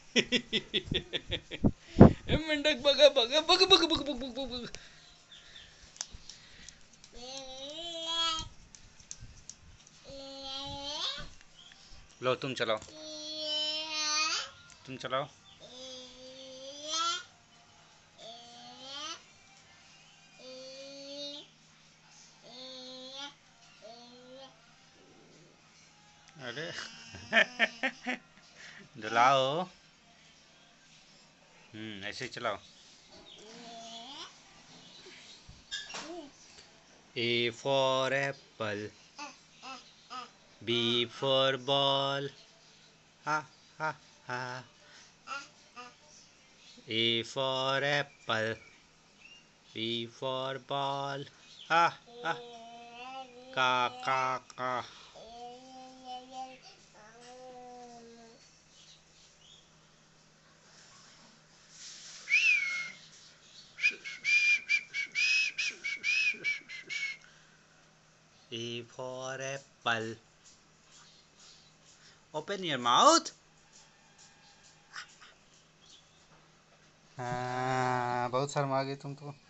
मेंढक बघा बघा बघ बघ बघ बघ बघ बघ. लो तुम चलाओ, तुम चलाओ। अरे चलाओ। ऐसे ही चलाओ। A for apple, B for ball, ha ha ha. A for apple, B for ball, ha ha. Ka ka ka. A for apple. Open your mouth. हाँ, बहुत शर्मा गई तुम तो।